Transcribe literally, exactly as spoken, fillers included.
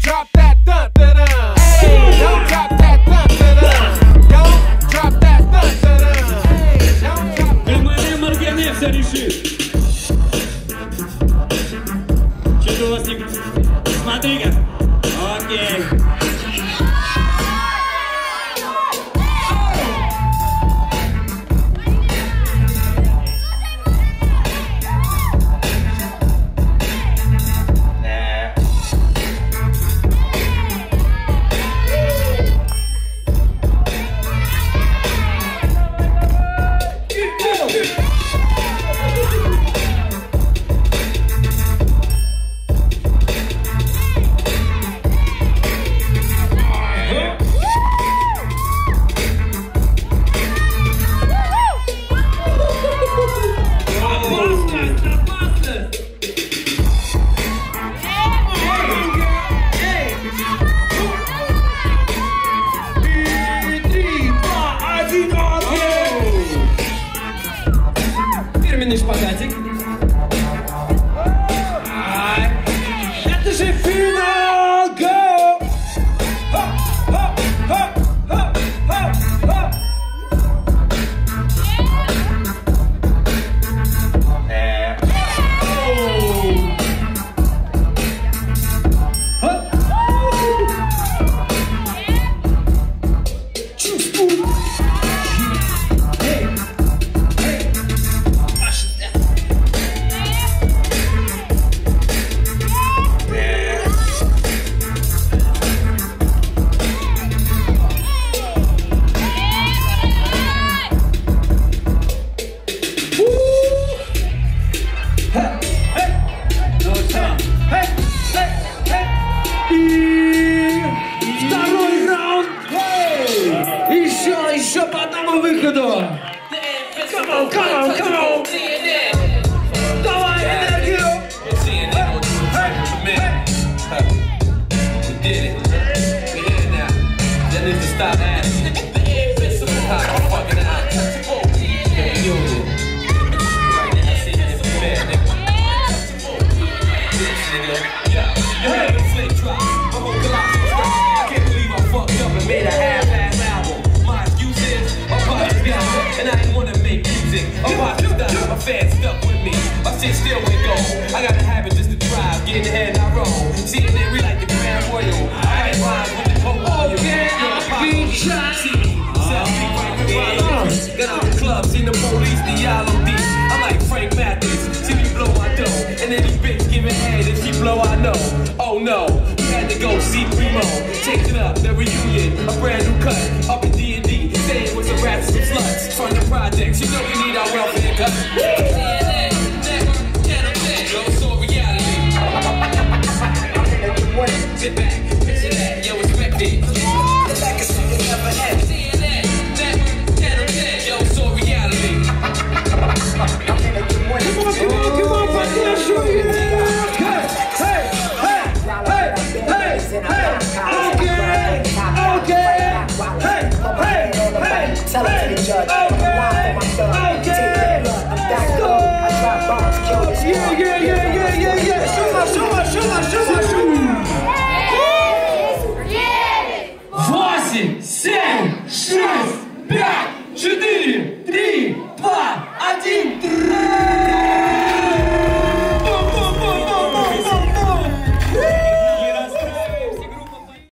drop that thump, da dun. Hey, don't drop that thump, da dun. Don't drop that thump, da dun. Hey, don't drop. Внимание, Маргене, все решит. Что-то у вас не... Смотри-ка. Окей. Фирменный шпагатик. Это же финал! Go! Хоп, хоп, хоп, хоп, хоп, хоп. Второй раунд! Еще, еще по одному выходу! Come on, come on, come on! Давай энергию! We did it. We here now. Y'all need to stop asking. I'm fucking out. Union. Right now, see, it's a bad nigga. Bitch, nigga. Yeah. You heard the flick drop. My whole colossal stuff. I can't believe I fucked up and made a half-ass album. My excuse is, I'm about to and I didn't want to make music. I'm about to die. My fans stuck with me. My shit still ain't go. I got a habit just to drive, get in the head and I roll. See it there, we like the Grand Royal. I ain't rhyme with the Pope Royal. Big shot! See me, sell me right with my lyrics. Got out the club, seen the police, the yellow D. I'm like Frank Matthews, see me blow my dough. And then these bitch giving head, if she blow, I know. Oh no, we had to go see Primo. Take it up, the reunion, a brand new cut. Up in D and D, saying with some rats and sluts. From the projects, you know we need our welfare cut. Sit back.